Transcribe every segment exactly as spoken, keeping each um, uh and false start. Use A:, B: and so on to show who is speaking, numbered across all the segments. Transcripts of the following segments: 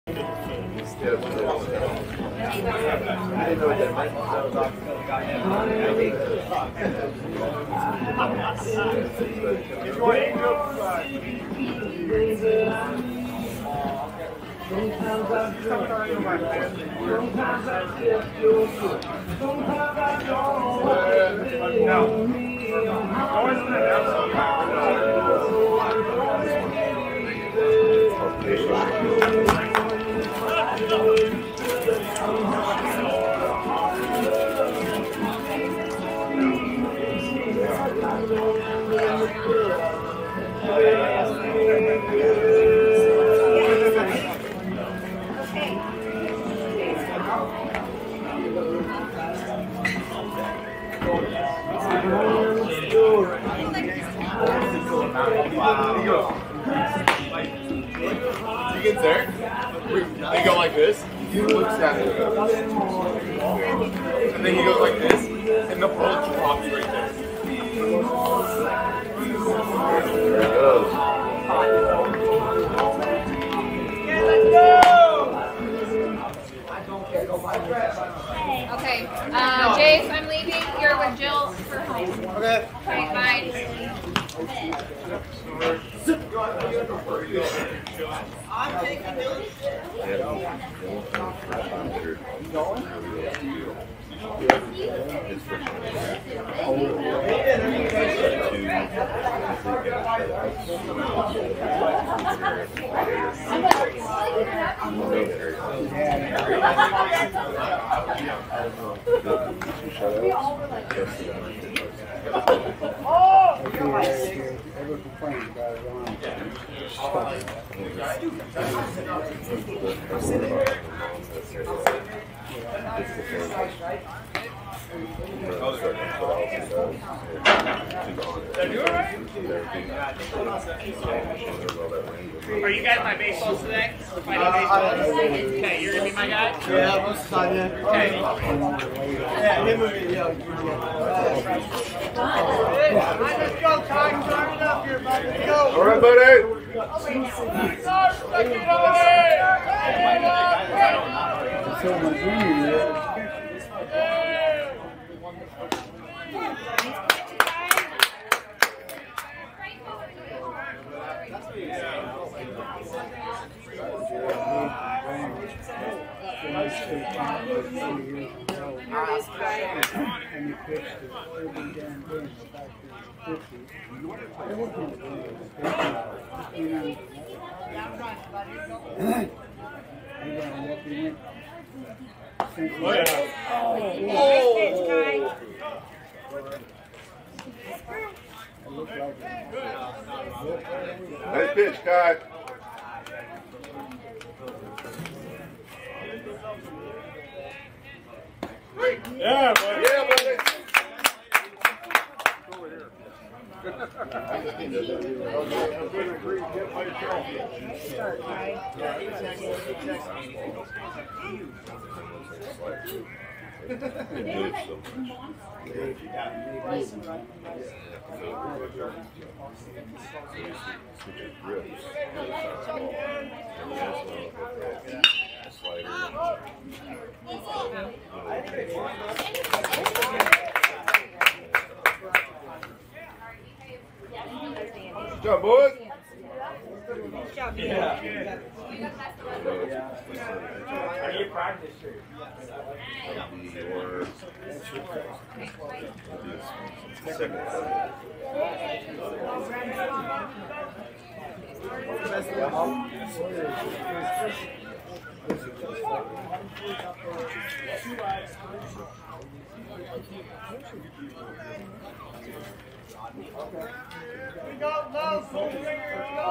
A: Sometimes I feel sometimes I still feel good. Sometimes I don't know
B: He gets there, they go like this, he looks at it, and then he goes like this, and the ball drops right there. There it goes.
C: Okay, uh, Jace, I'm leaving. You're with Jill for home.
B: Okay.
C: Okay, bye.
D: I'm taking those.
A: Ever complain about it on
D: Are you guys my baseballs today? My baseballs? Okay, you're gonna be my guy?
E: Yeah, most of the time, yeah.
D: Okay.
E: Yeah, him and me, yeah. Let's go, Ty. Turn it up here, buddy. Let's go.
B: All right, buddy.
A: So my junior year, and he pitched it every damn game back to fifty. It wasn't
B: Nice pitch, Kai. Yeah, buddy. Yeah, buddy. Good job, boys.
D: Good job. Yeah. Are you practice here?
E: Go, go, full finger, go.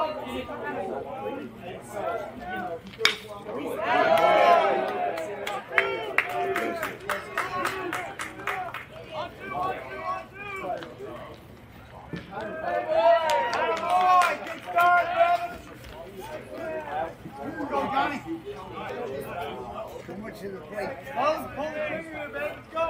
A: too much of the plate.
E: Pull, pull the finger, baby. Go.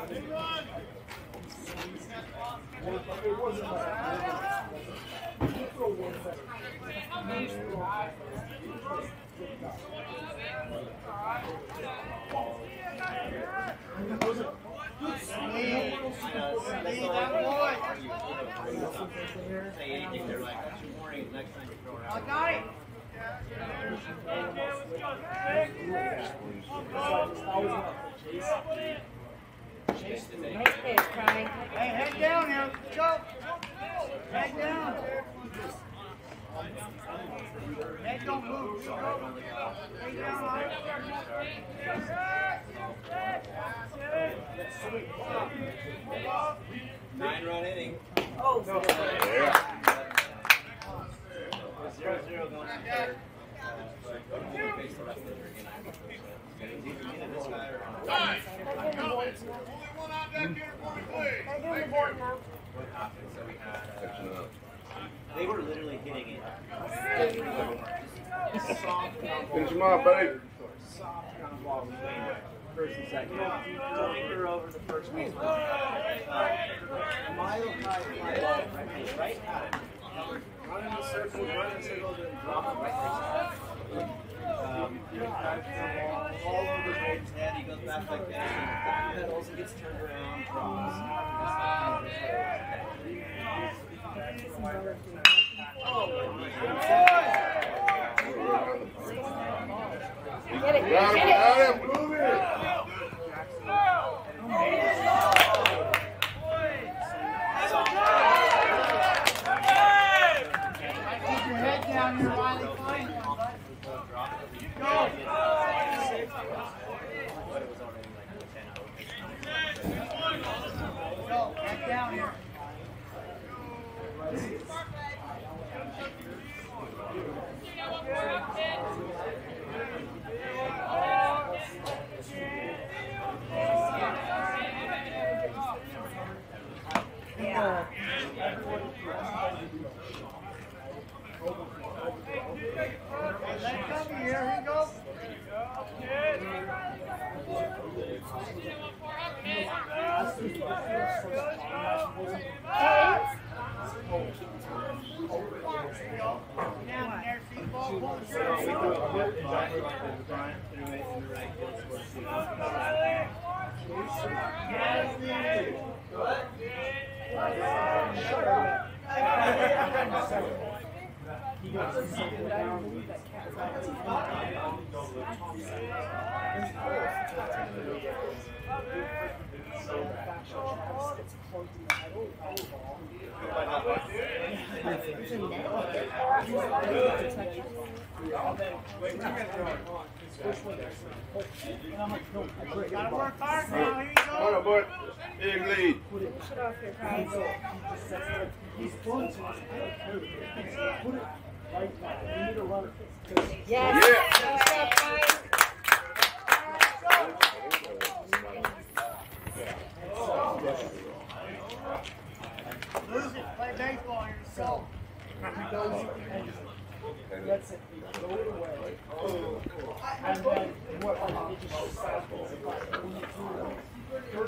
E: Way out. I got it. Hey, head down here. Let's go. Head down. Head don't move. Go. Head down.
F: Nine run inning.
E: Oh,
B: Yeah.
F: Zero zero going to third. Uh, face the rest of the freaking either this guy or what happened? So we had. Uh, they were literally hitting it. Soft
B: Finish him off, buddy.
F: soft ground ball between first and second. Clear over the first base. Uh, mile high fly ball right, right at it. Run in the circle, run in the circle, then drop it right there. Um, he drives the ball all over Braden's head. He goes back like that. He pedals and gets turned around, drops.
C: Get it,
B: Got him,
C: get it.
B: got him, move it.
E: Keep your head down here, Riley. Fine. Go. Go. Head down here.
C: Yeah.
E: Let it come here. Here you go. Down there, see ball. Pull the circle. Gotta work hard now. Here you go.
B: Hold on, boy. Big lead.
C: Put off your prize. Yes.
B: Yeah.
C: Good stuff, guys.
E: Lose it. Play baseball yourself.
G: That's it. Throw it away. And then what I think is cycles. When you do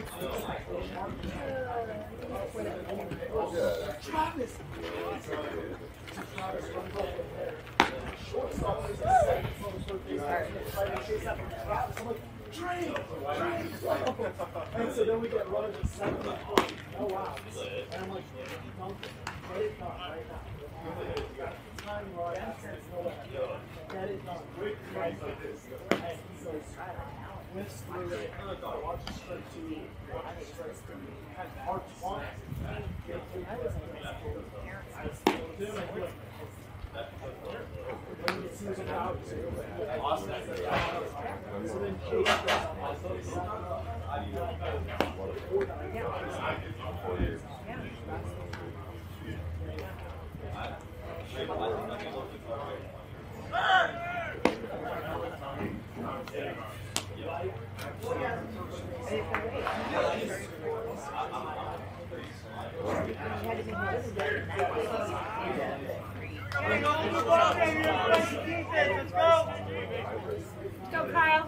G: Travis. Travis runs up there. Shortstop is the second most birthday. I'm like, Train! Train! And so then we get runners at second. Oh wow. And I'm like, dunk it. Get it done right now. Time right. Get it done. Right like this. And he goes, whiffs through it. Watches straight to straight to had hard one. When he sees it out, so then Jake
E: Let's go.
C: Let's go, Kyle.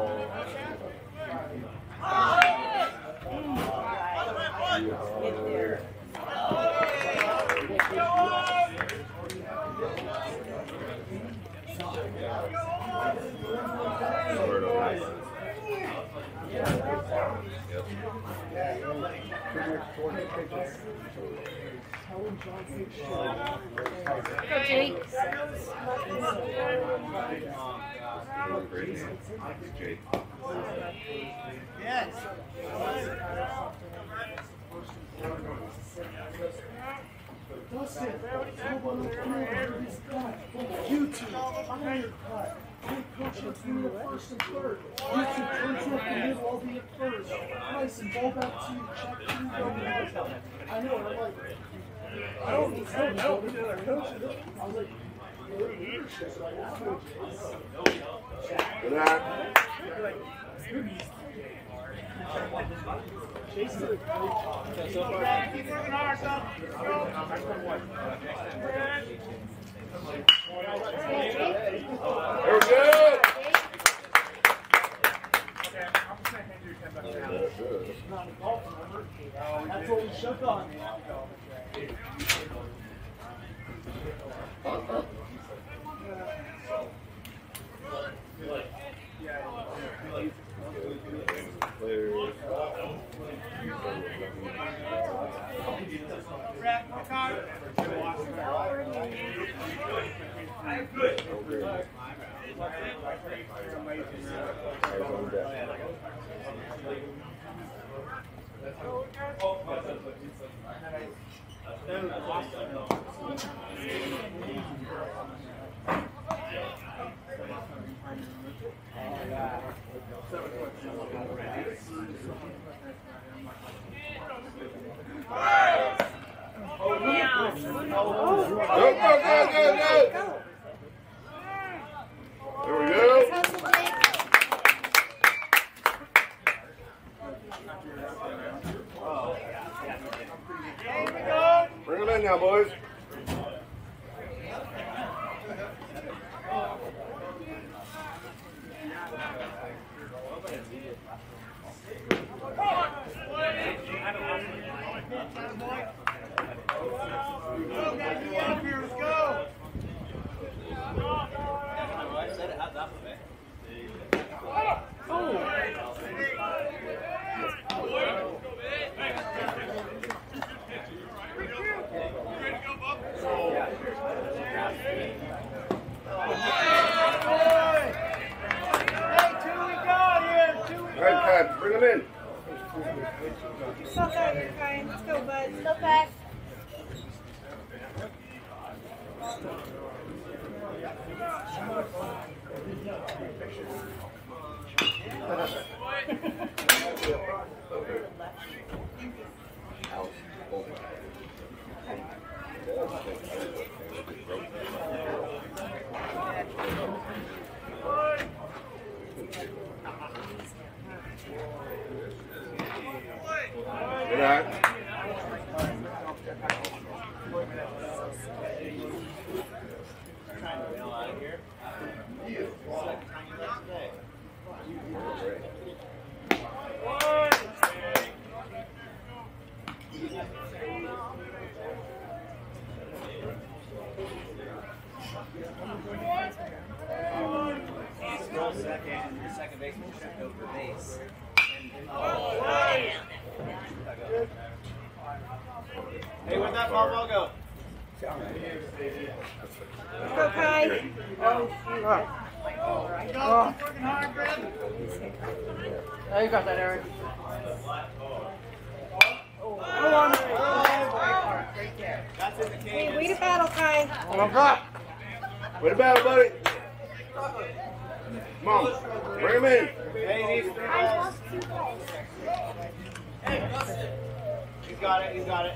G: Get there.
C: Go, Jake.
E: Yes.
G: Dustin, someone will come over to this guy. YouTube, iron cut. Hey, coach, let's do the first and third. YouTube turns up the middle, I'll be at first. Tyson, ball back to you. Check two, go to the I know, I'm like, I don't need help. I don't need other coaches. I was like, well, leadership, like, that's coaches.
B: Good night.
G: Jason's a great job.
E: Keep working hard, son.
B: Very good.
G: Not a golf, remember? That's what we shook on.
B: Now, boys. Bring them in.
C: So fast, you're fine. Let's go, bud. So fast.
B: Good night.
F: Scroll second, and your second baseman should go for base. Hey, where'd that ball ball go?
C: Go, Kai.
E: Go, keep working hard, Brett.
H: Oh, you got that, Eric.
C: Go on.
F: That's in the cage.
C: Hey, way to battle, Kai.
H: Oh, God.
B: Way to battle, buddy. Come on. Bring him in.
F: Hey, he's He's got it, he's got it.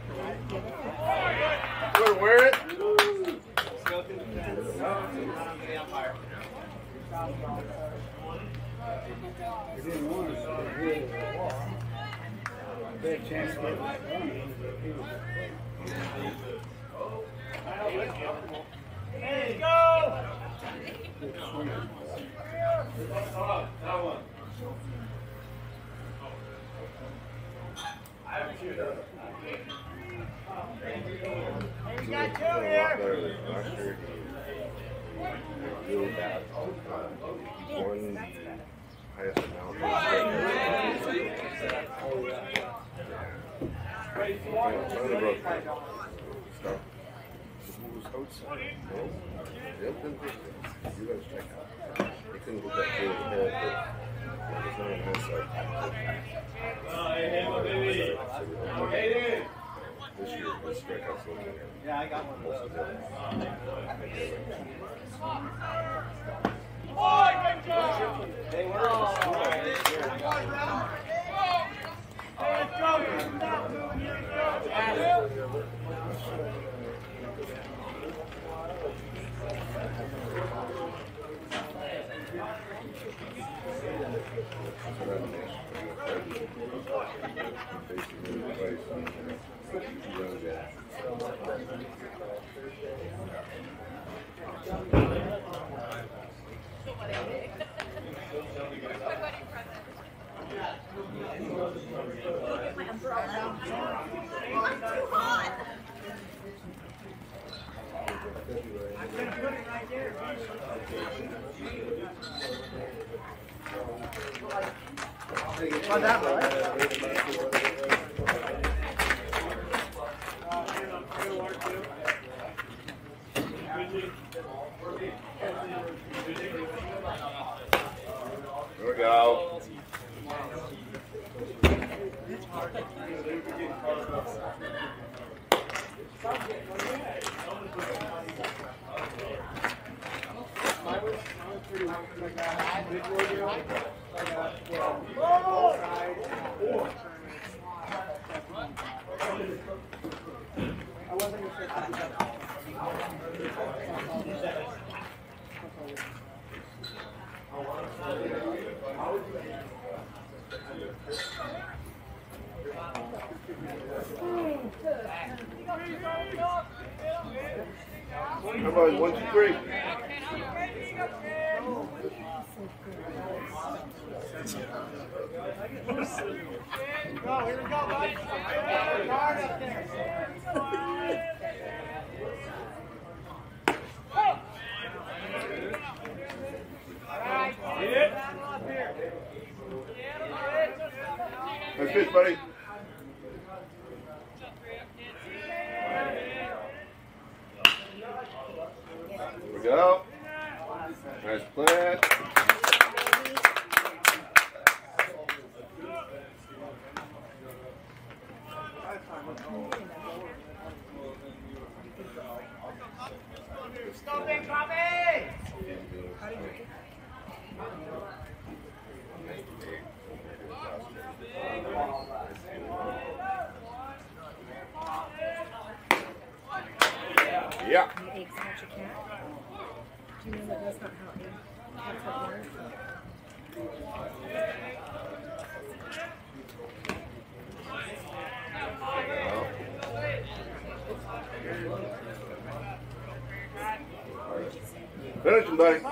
B: Good, wear it.
F: Let's go through the fence. To the umpire.
E: Big chance to get Hey, go! He's got two here.
B: One highest amount. One of the broke.
I: stuff. Who was outside? No? They opened it. You guys check out. They couldn't get that clear in the head, but there's no one outside. This year, this strikeout's looking at.
F: Yeah, I got one.
I: Most of them.
F: They were.
H: Oh, that one.
I: There we go. Everybody, one, two, three.
E: Go, here we go, buddy. Guard up there.
I: Nice pitch, buddy. Here we go. Nice plant.
E: Go, big Bobby!
I: Yeah.
C: Eggs hatch a cat. Do you know that that's not how egg that's what works?
I: Finish him, buddy.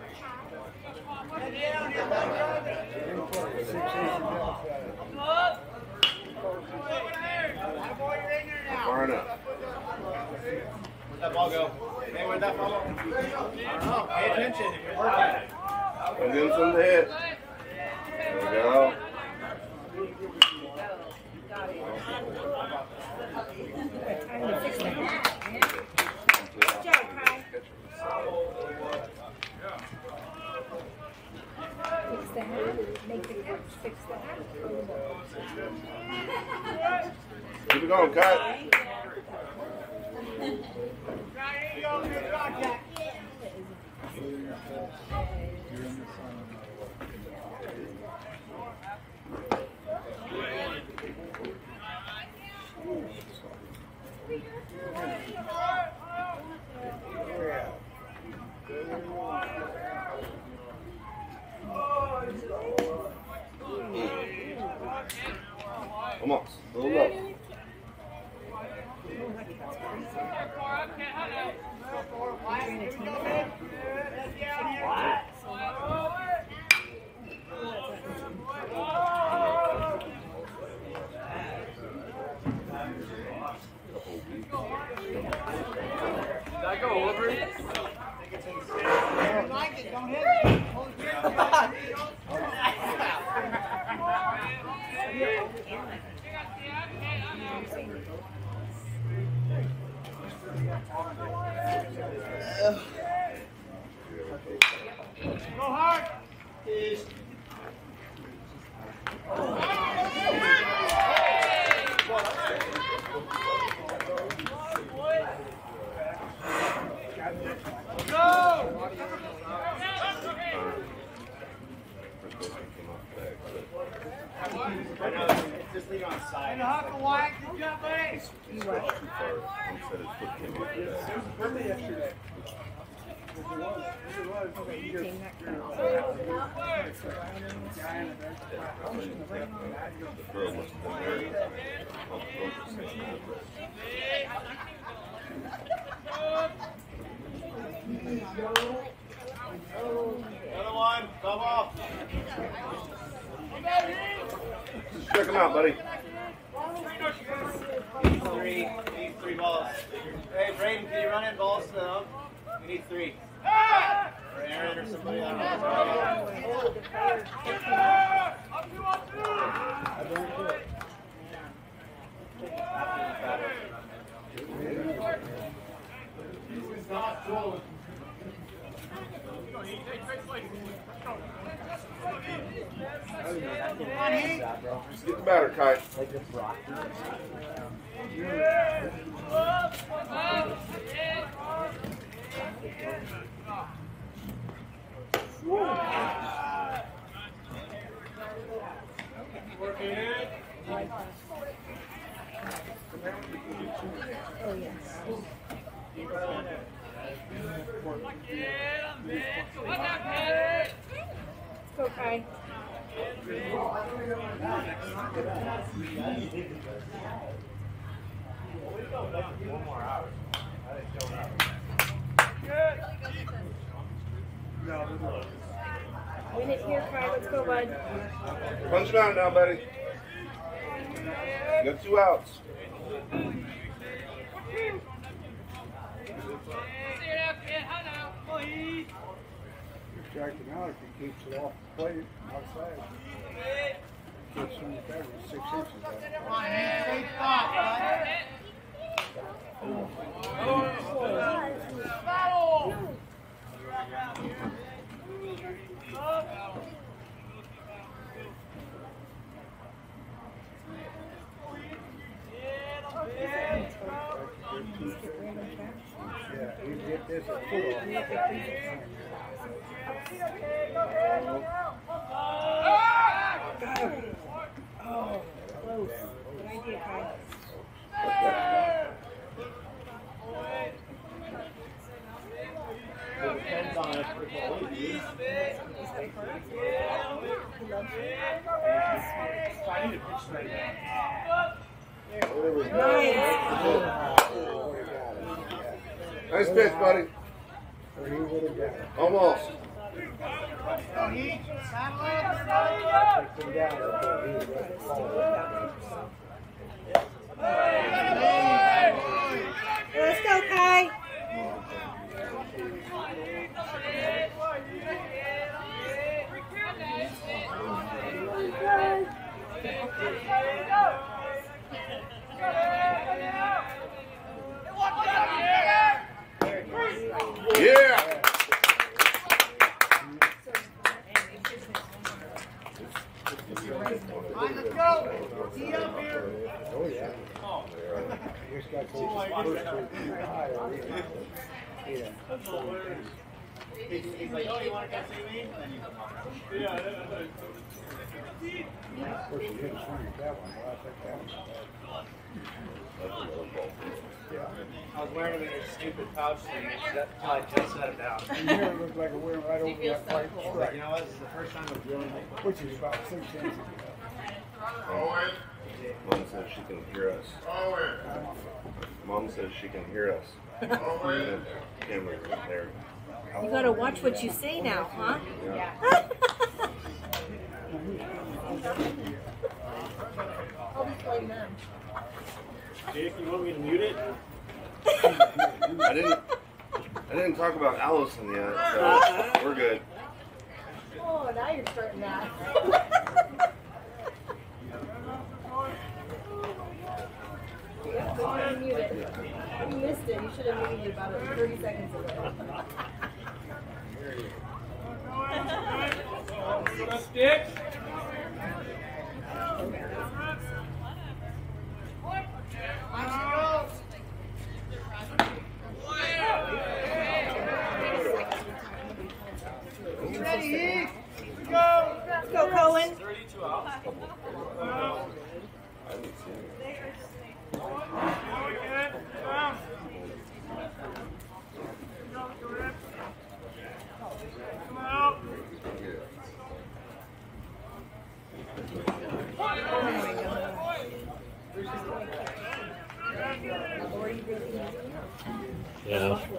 I: Far enough.
F: Where'd that ball go? Hey, where'd that ball go? I don't know. Pay attention if you're working.
I: And then some to hit. There we go.
C: Time to fix that. Good job, Kai. Fix the hat. Make the cat fix the hat.
I: Keep it going, Kai. Almost. A little low.
F: Did I go over it?
E: You like it, don't hit it. Hold it. And Huckle White, good job, buddy.
I: He stretched too far. He said his foot came off the back.
G: Birthday yesterday.
I: The girl must have been there. All the girls were saying
F: Another one. Come off.
I: check him out, buddy.
F: Three. We need three balls. Hey, Braden, can you run in balls to the hook? We need three. Or Aaron or somebody. I don't know.
I: Just get the batter, Kai.
C: Oh, yes. Let's go, Kai. Win it here, Kai. Let's go, bud.
I: Punch him out now, buddy. You got two outs.
G: Strike him out if he keeps it off the plate outside. Keeps him the cover six inches out.
E: Come on, man. Stay spot, bud.
G: Yeah, he get this a foot off.
C: Oh, close. Good idea, Kai.
F: Depends on if the ball is. I need a pitch straight now.
I: Nice pitch, buddy.
G: Or he would have got it.
I: Almost.
E: Go, Heat. Saddle up.
G: Take him down, but he would have fallen.
C: Let's go, Kai.
I: Yeah.
E: All right, let's go. Tee up here.
G: Oh, yeah. He just got to push his first high already. Yeah.
F: He's, he's like, oh, you want to come see me? And then you come off. Yeah,
G: Of course, he didn't swing at that one, but I think that was bad. Yeah.
F: I was wearing them in your stupid pouch thing until I just set it down.
G: And here it looked like it went right over that white
F: Like,
G: stripe,
F: you know what? This is the first time I've really like,
G: which is about six inches.
I: Mom says she can hear us. Mom says she can hear us. The camera's right there.
C: You gotta watch what you say now, huh?
I: Yeah.
C: I'll be playing them.
F: Jake, you want me to mute it?
I: I didn't. I didn't talk about Allison yet, so we're good.
C: Oh, now you're starting that. Yep, go ahead and mute it. You missed it. You should have muted it about thirty seconds ago.
F: Sticks.
E: You ready, Heat? Let's go.
C: Let's go, Cohen.
F: thirty-two out.
I: I haven't seen
J: Yeah.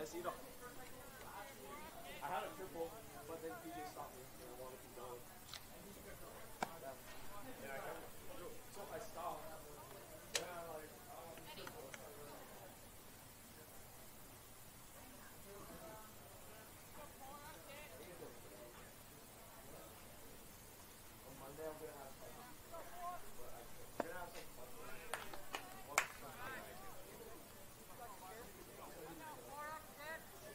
F: I see it all. I had a triple, but then P J stopped me and I wanted to keep going. Yeah. Yeah, I kept it. So if I stop, then I like, oh, triple. On Monday I'm gonna have fun. But I can't. I'm gonna have some fun. What's something like it?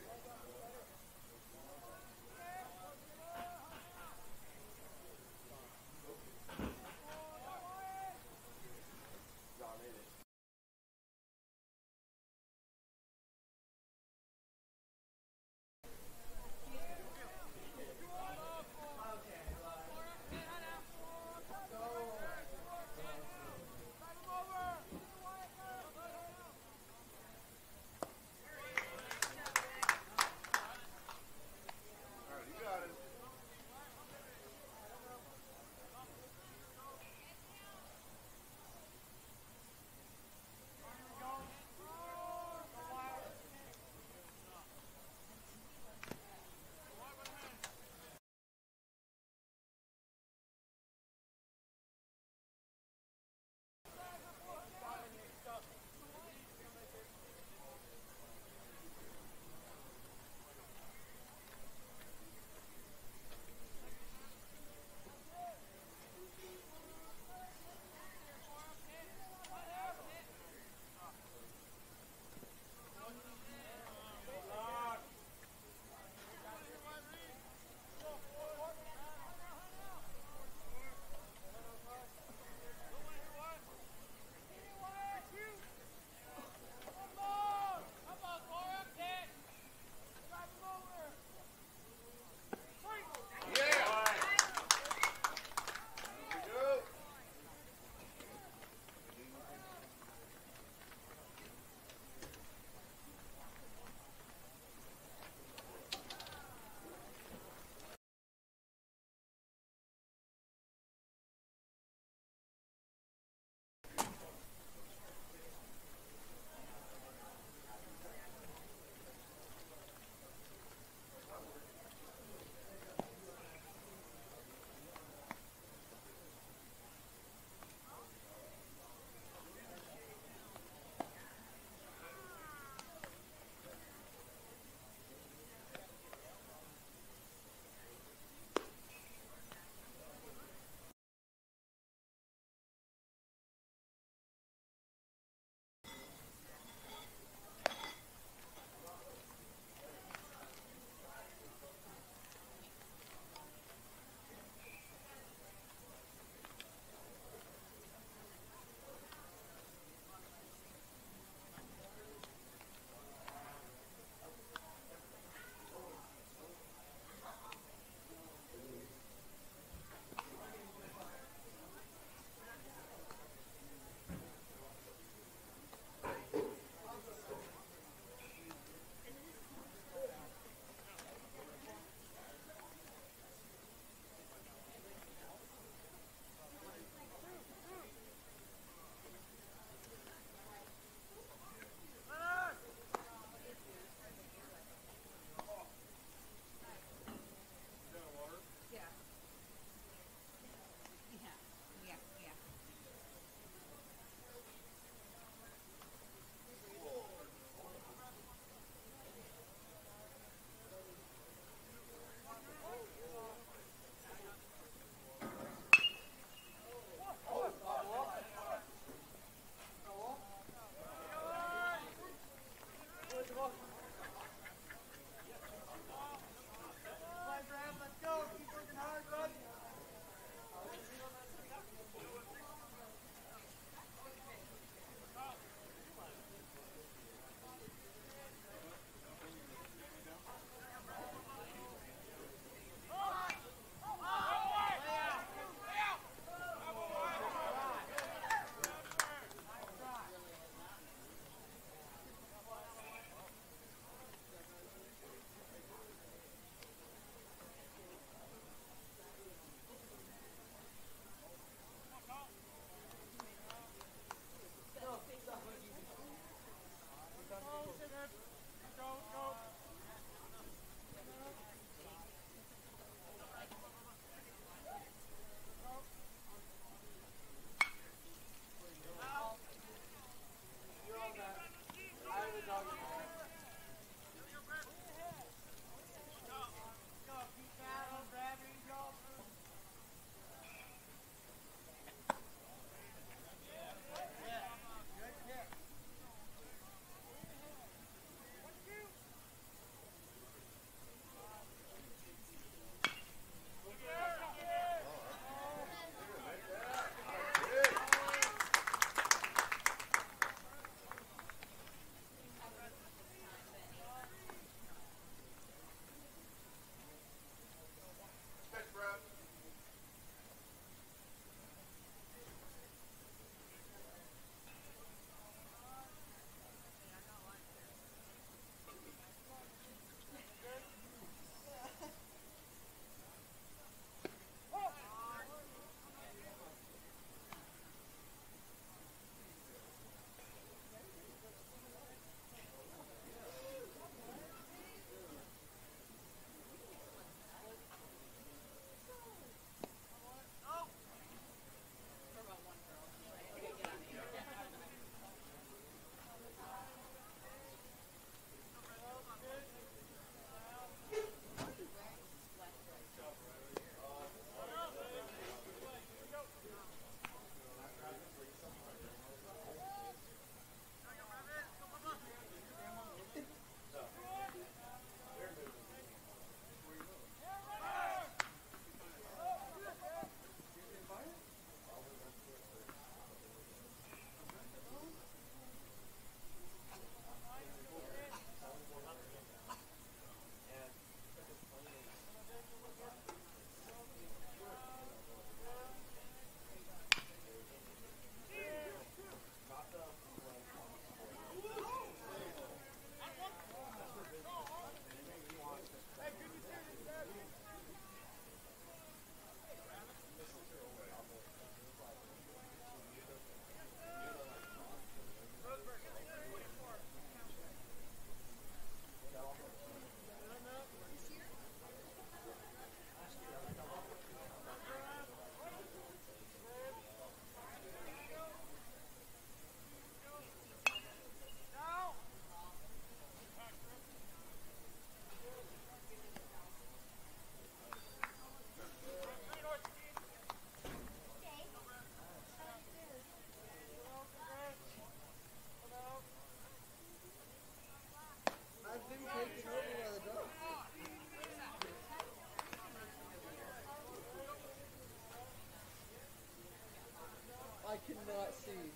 H: cannot see.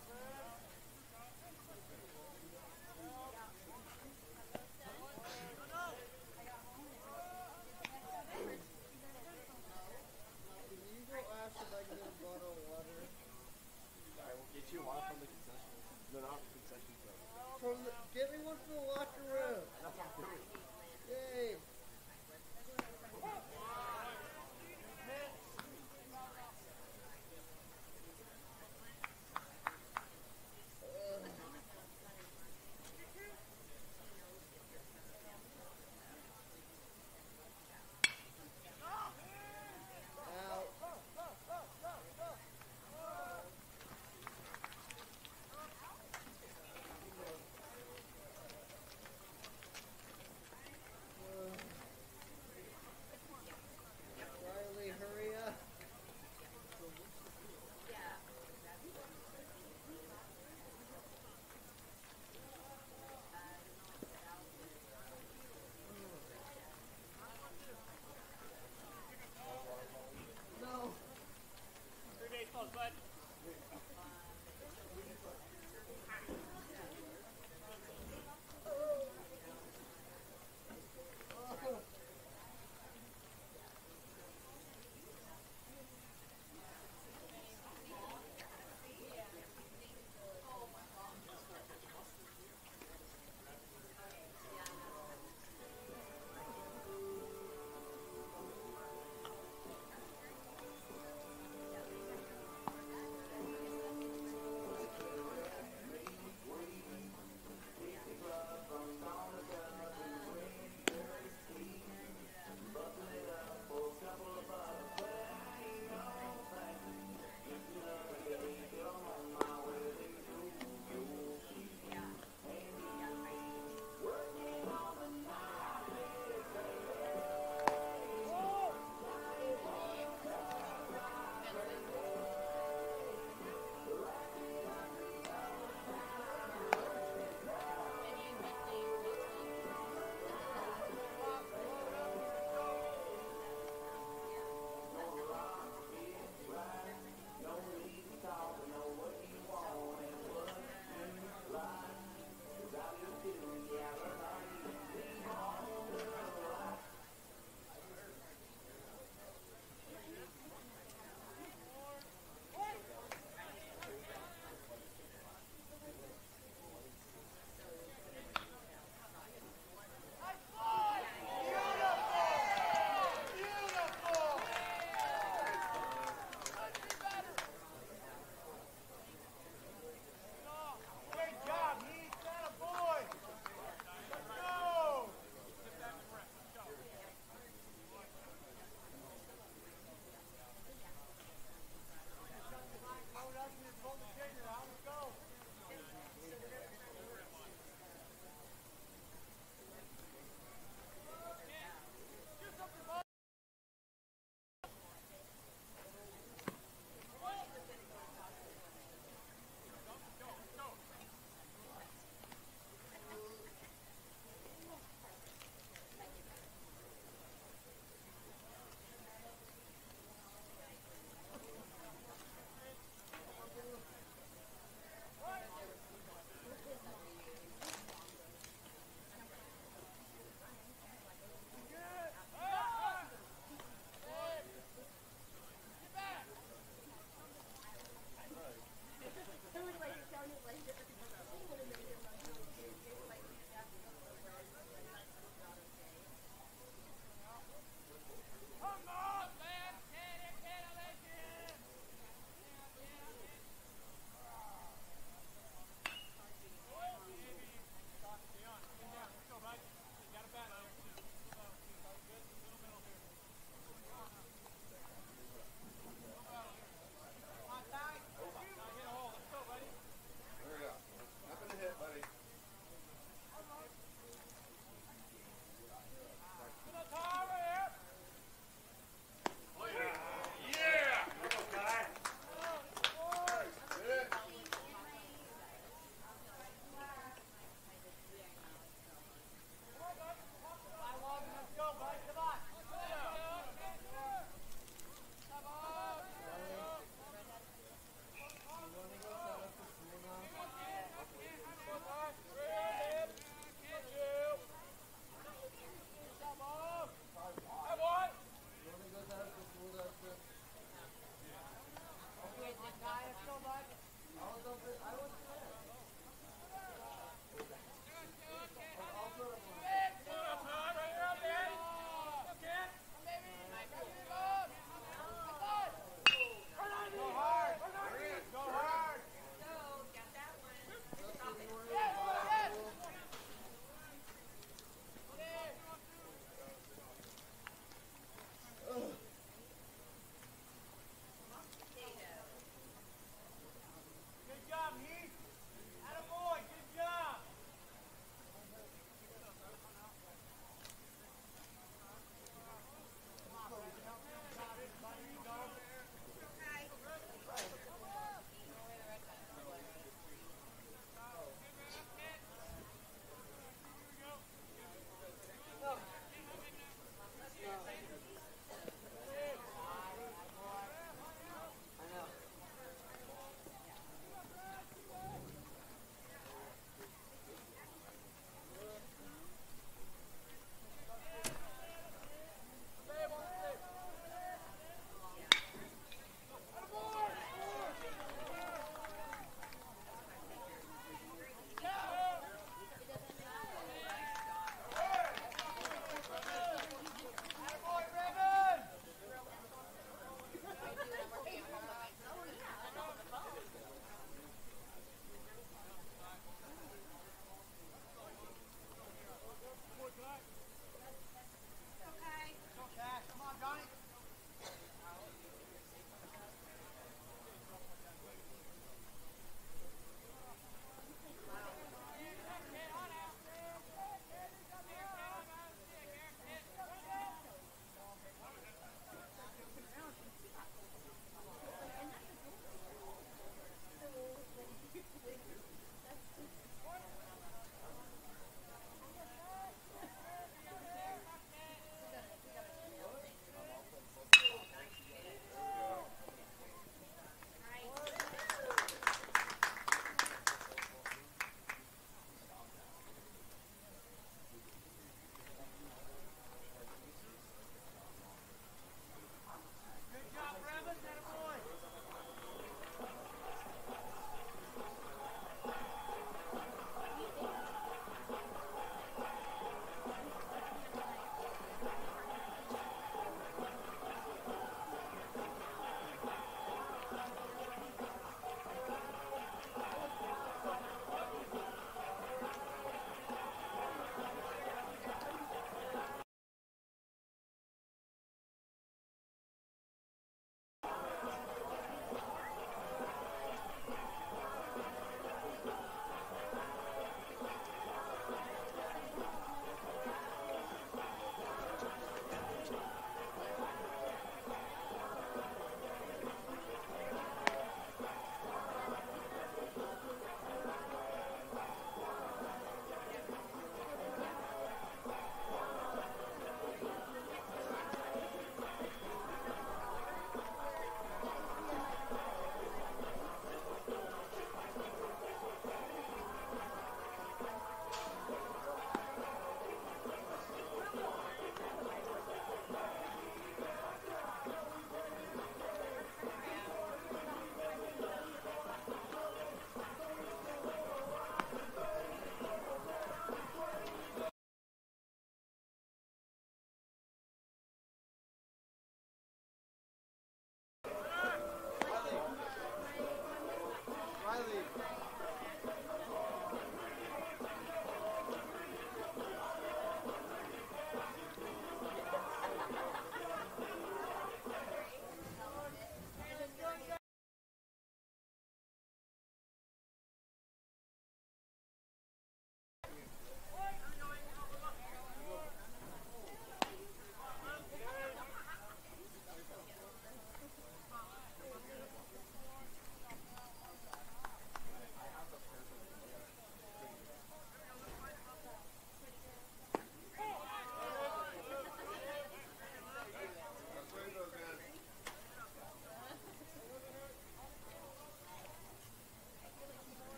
H: Can you go ask if I can get a bottle of water?
F: I will get you one from the concession. No, not the concession stand.
H: From the, get me one from the locker room.
F: That's what I'm doing.
H: Yay. Riley, hurry up. No.
D: Three days close, bud.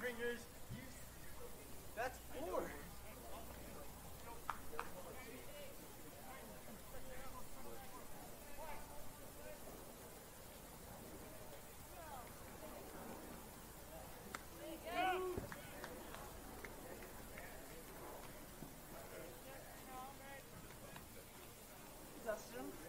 F: fingers. You, that's four. Dustin.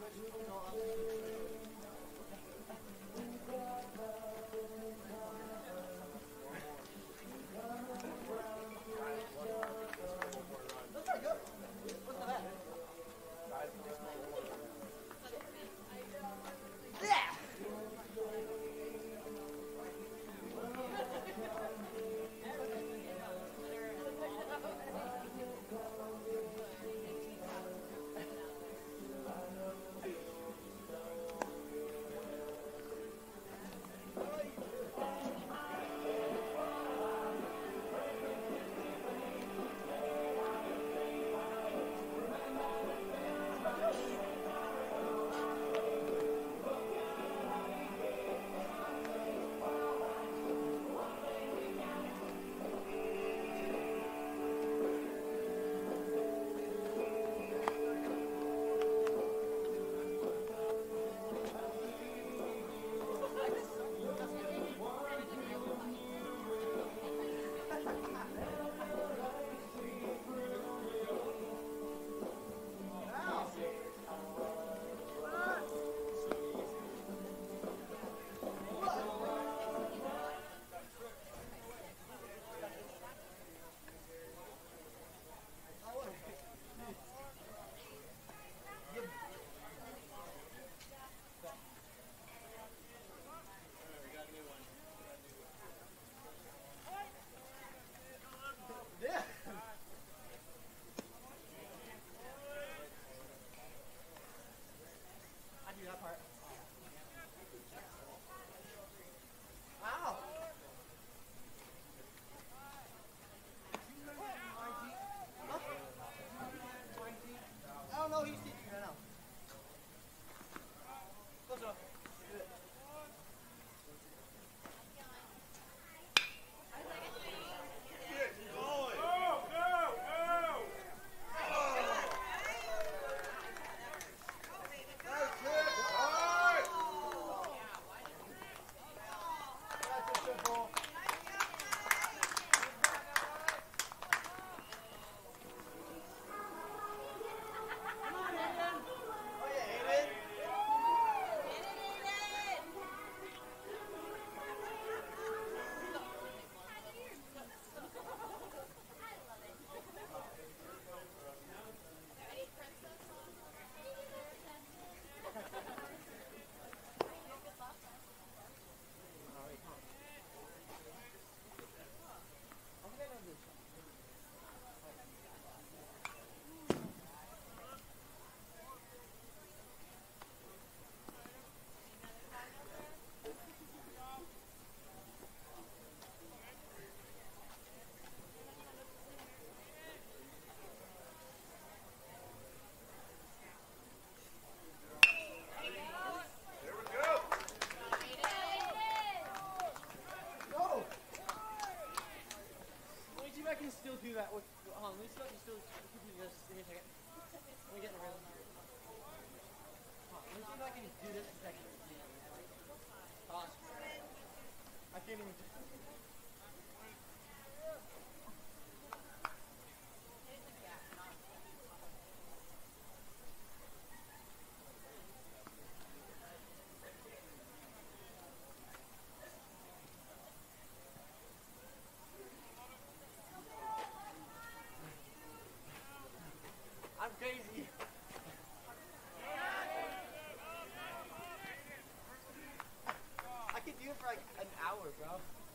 F: that with, hold on, let me see if I can still do this. Give me a second. Let me get in the rhythm. Hold on, let me see if I can do this in a second. Toss. I can't even. I'm crazy. I could do it for like an hour, bro.